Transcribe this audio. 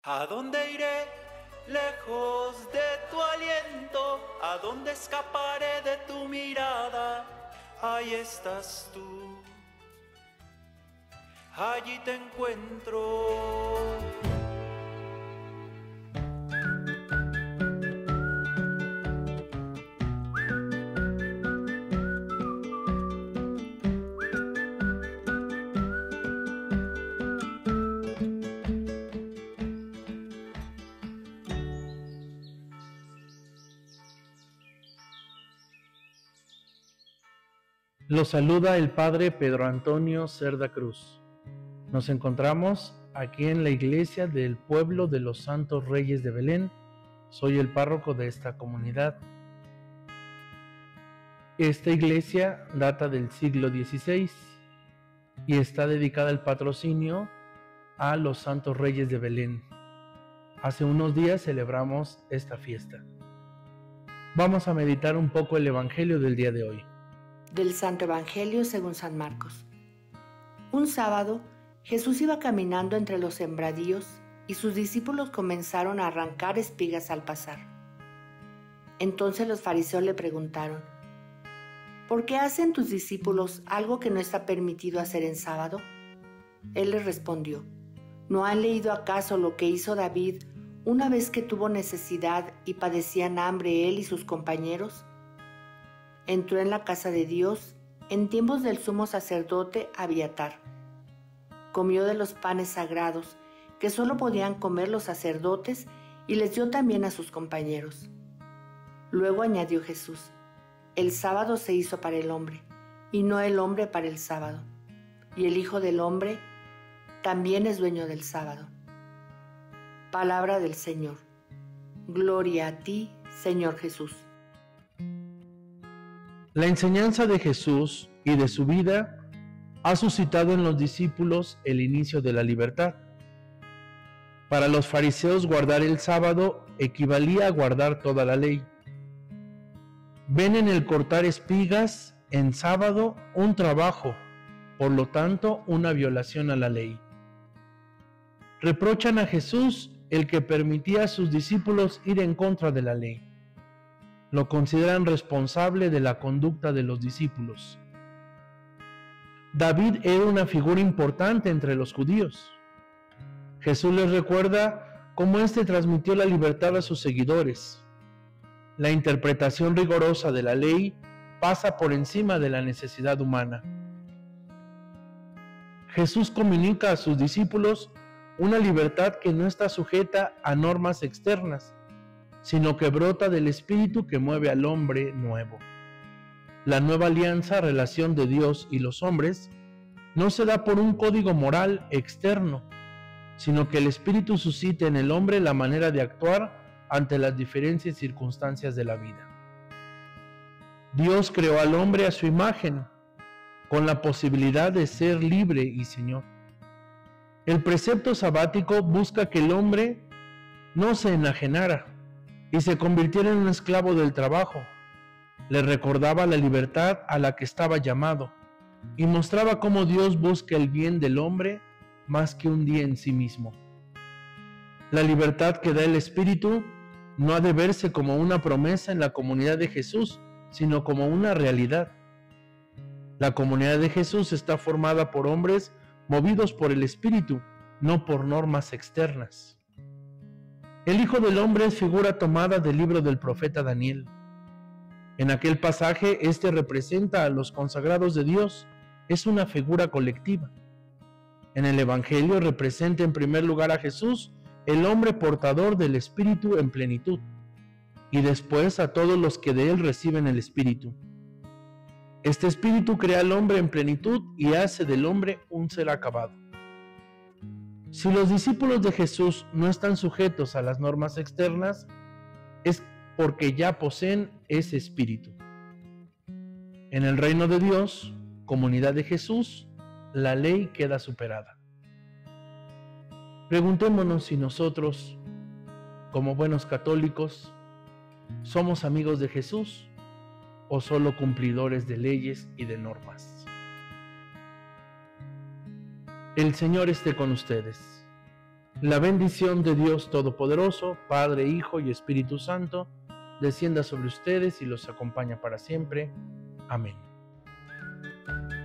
¿A dónde iré lejos de tu aliento? ¿A dónde escaparé de tu mirada? Ahí estás tú, allí te encuentro. Los saluda el Padre Pedro Antonio Cerda Cruz. Nos encontramos aquí en la iglesia del pueblo de los Santos Reyes de Belén. Soy el párroco de esta comunidad. Esta iglesia data del siglo XVI y está dedicada al patrocinio a los Santos Reyes de Belén. Hace unos días celebramos esta fiesta. Vamos a meditar un poco el Evangelio del día de hoy. Del Santo Evangelio según San Marcos. Un sábado, Jesús iba caminando entre los sembradíos y sus discípulos comenzaron a arrancar espigas al pasar. Entonces los fariseos le preguntaron: ¿por qué hacen tus discípulos algo que no está permitido hacer en sábado? Él les respondió: ¿no han leído acaso lo que hizo David una vez que tuvo necesidad y padecían hambre él y sus compañeros? Entró en la casa de Dios en tiempos del sumo sacerdote Abiatar. Comió de los panes sagrados que solo podían comer los sacerdotes y les dio también a sus compañeros. Luego añadió Jesús: el sábado se hizo para el hombre y no el hombre para el sábado. Y el Hijo del Hombre también es dueño del sábado. Palabra del Señor. Gloria a ti, Señor Jesús. La enseñanza de Jesús y de su vida ha suscitado en los discípulos el inicio de la libertad. Para los fariseos, guardar el sábado equivalía a guardar toda la ley. Ven en el cortar espigas en sábado un trabajo, por lo tanto una violación a la ley. Reprochan a Jesús el que permitía a sus discípulos ir en contra de la ley. Lo consideran responsable de la conducta de los discípulos. David era una figura importante entre los judíos. Jesús les recuerda cómo éste transmitió la libertad a sus seguidores. La interpretación rigorosa de la ley pasa por encima de la necesidad humana. Jesús comunica a sus discípulos una libertad que no está sujeta a normas externas, sino que brota del Espíritu que mueve al hombre nuevo. La nueva alianza, relación de Dios y los hombres, no se da por un código moral externo, sino que el Espíritu suscita en el hombre la manera de actuar ante las diferentes circunstancias de la vida. Dios creó al hombre a su imagen, con la posibilidad de ser libre y Señor. El precepto sabático busca que el hombre no se enajenara y se convirtiera en un esclavo del trabajo. Le recordaba la libertad a la que estaba llamado y mostraba cómo Dios busca el bien del hombre más que un día en sí mismo. La libertad que da el Espíritu no ha de verse como una promesa en la comunidad de Jesús, sino como una realidad. La comunidad de Jesús está formada por hombres movidos por el Espíritu, no por normas externas. El Hijo del Hombre es figura tomada del libro del profeta Daniel. En aquel pasaje, este representa a los consagrados de Dios, es una figura colectiva. En el Evangelio representa en primer lugar a Jesús, el hombre portador del Espíritu en plenitud, y después a todos los que de él reciben el Espíritu. Este Espíritu crea al hombre en plenitud y hace del hombre un ser acabado. Si los discípulos de Jesús no están sujetos a las normas externas, es porque ya poseen ese espíritu. En el reino de Dios, comunidad de Jesús, la ley queda superada. Preguntémonos si nosotros, como buenos católicos, somos amigos de Jesús o solo cumplidores de leyes y de normas. El Señor esté con ustedes. La bendición de Dios Todopoderoso, Padre, Hijo y Espíritu Santo, descienda sobre ustedes y los acompaña para siempre. Amén.